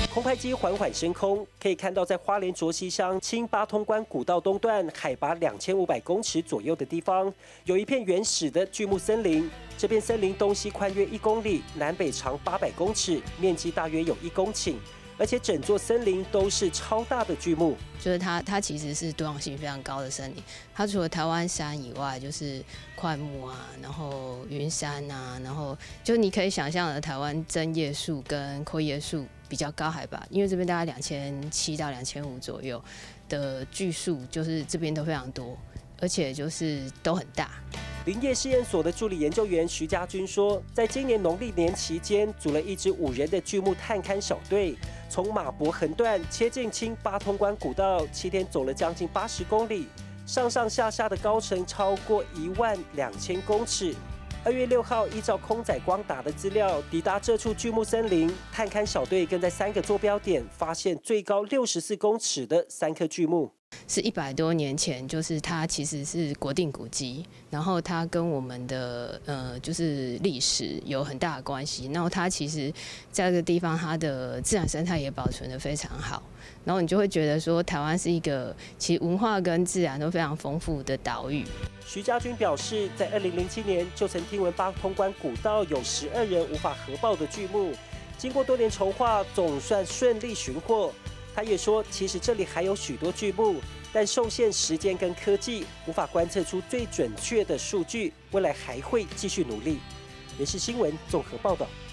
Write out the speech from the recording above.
空拍机缓缓升空，可以看到在花莲卓溪乡青八通关古道东段海拔2500公尺左右的地方，有一片原始的巨木森林。这片森林东西宽约1公里，南北长800公尺，面积大约有1公顷。 而且整座森林都是超大的巨木， 就是它其实是多样性非常高的森林。它除了台湾山以外，就是块木啊，然后云杉啊，然后就你可以想象的台湾针叶树跟阔叶树比较高海拔，因为这边大概2700到2500左右的巨树，就是这边都非常多，而且就是都很大。 林业试验所的助理研究员徐家军说，在今年农历年期间，组了一支5人的巨木探勘小队，从马博横断切进青八通关古道，7天走了将近80公里，上上下下的高程超过12000公尺。2月6号，依照空载光达的资料，抵达这处巨木森林，探勘小队更在3个坐标点发现最高64公尺的3棵巨木。 是100多年前，就是它其实是国定古迹，然后它跟我们的就是历史有很大的关系。然后它其实在这个地方，它的自然生态也保存得非常好。然后你就会觉得说，台湾是一个其实文化跟自然都非常丰富的岛屿。 徐家军表示，在2007年就曾听闻八通关古道有12人无法合抱的巨木，经过多年筹划，总算顺利寻获。 他也说，其实这里还有许多巨木，但受限时间跟科技，无法观测出最准确的数据。未来还会继续努力。也是新闻综合报道。